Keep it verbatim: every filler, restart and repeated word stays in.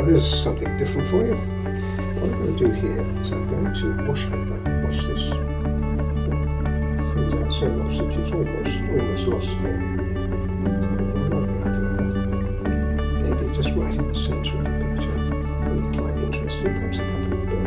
there's something different for you. What I'm going to do here is I'm going to wash over. Watch this. Things out so much that it's almost, almost lost there. So I like the idea of that. Maybe just right in the centre of the picture. Something quite interesting. Perhaps a couple of birds.